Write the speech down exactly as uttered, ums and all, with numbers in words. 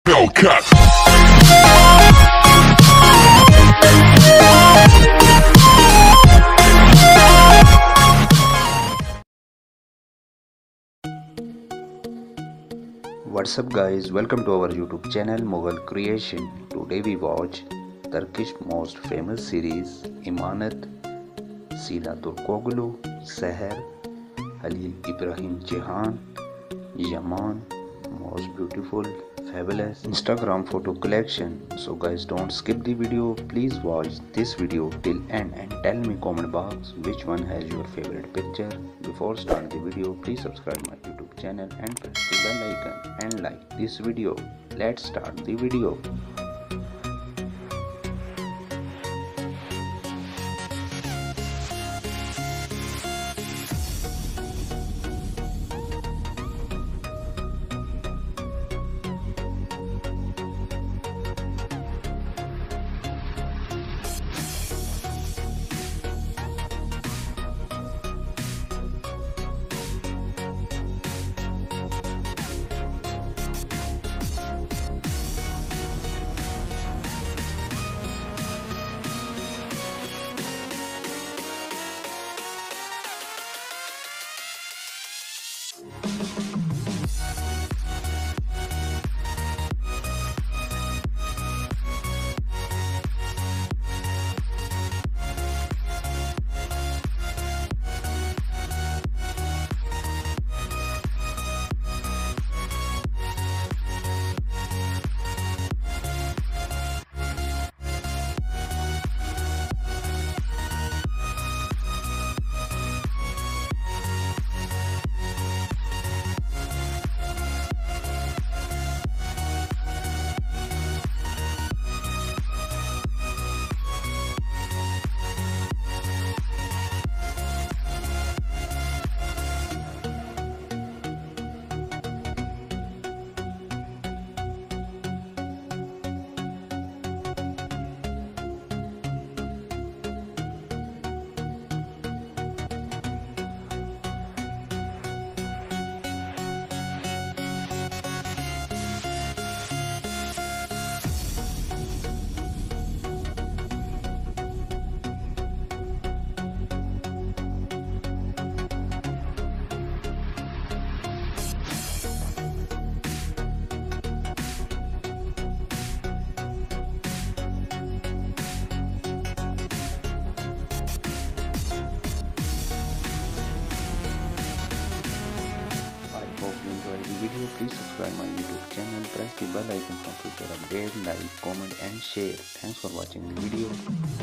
Hellcat. What's up guys, welcome to our YouTube channel Mughal Creation. Today we watch Turkish most famous series Emanet, Sıla Türkoğlu, Seher, Halil Ibrahim Ceyhan, Yaman, most beautiful, fabulous Instagram photo collection. So guys, don't skip the video. Please watch this video till end and tell me comment box which one has your favorite picture. Before start the video, please subscribe my YouTube channel and press the bell icon and like this video. Let's start the video. Video, please subscribe my YouTube channel, press the bell icon for future updates, like, comment and share. Thanks for watching the video.